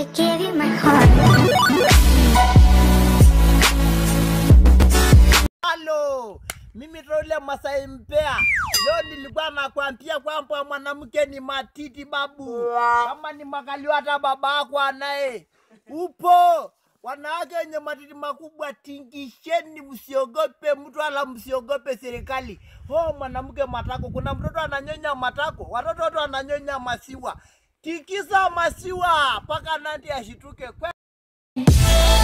I gave you my heart. Halo, mimi Role Masai Mpea. Leo nilikuwa nakwambia kwamba mwanamke ni matiti babu. Kama ni makalio hata baba yako anaye. Upo. Wanawake wenye matiti makubwa tingisheni, msiogope mtu wala msiogope serikali. Mwanamke matako, kuna mtoto ananyonya matako, watoto wananyonya masiwa. Tikisa masiwa paka nandi ashituke.